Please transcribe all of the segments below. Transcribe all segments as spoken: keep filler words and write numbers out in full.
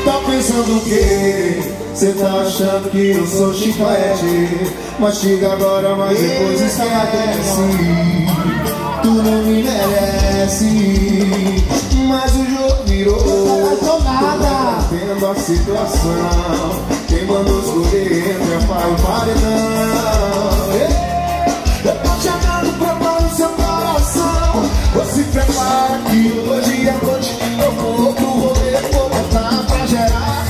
Tá pensando o quê? Cê tá achando que eu sou chiclete? Mastiga agora, mas depois esquece. Tu não me merece. Mas o jogo virou. Tô revertendo a situação. Quem mandou escolher entre a pá e o paredão? Eu tô chamando pra pôr no seu coração. Você prepara que hoje à noite eu vou pro rolê, vou botar pra gerar.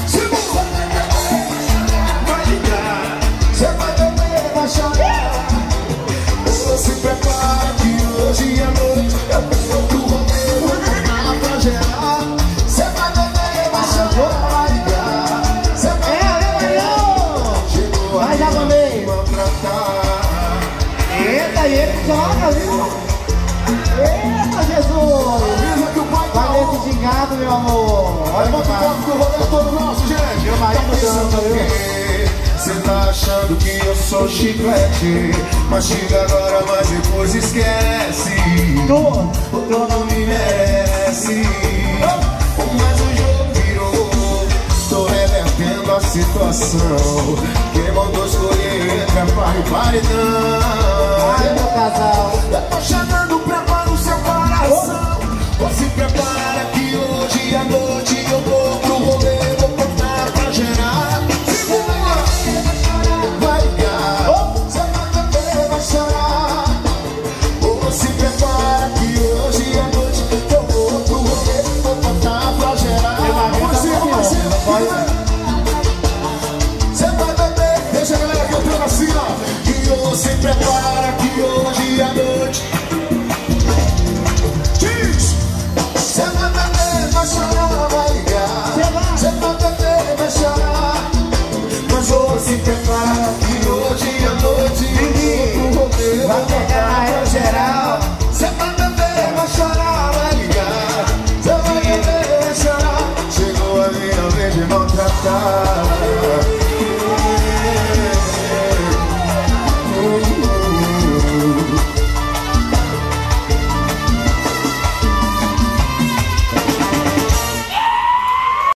Vai ligar, cê vai beber, vai chorar. Você prepara que hoje à noite eu vou pro rolê, vou botar pra gerar. Cê vai beber, vai chorar, vai ligar. Cê vai beber, chegou a minha maltratar. Eita, e ele joga, viu? Eita, Jesus! Vai nesse gingado, meu amor! Olha o papo do rolê todo nosso, gente! Meu marido dança, viu? Cê tá achando que eu sou chiclete? Mastiga agora, mas depois esquece. Tu, tu não me merece. Mas o jogo virou. Tô revertendo a situação. Quem mandou escolher entre a pá e o paredão? Ai, meu casal! Eu tô chamando pra pôr no seu coração. Você prepara que hoje à noite eu vou pro rolê, vou botar pra gerar. Vai ligar, você vai beber, vai chorar. Você prepara que hoje à noite eu vou pro rolê, vou botar pra gerar. Você vai beber, deixa a galera cantando assim, ó. Que você prepara que hoje à noite cê vai beber, vai chorar, vai ligar. Cê vai beber, vai chorar. Mas você prepara que hoje à noite eu vou pro rolê, vai pegar eu geral. Cê vai beber, vai chorar, vai ligar. Cê vai beber, vai chorar. Chegou a minha vez de maltratar.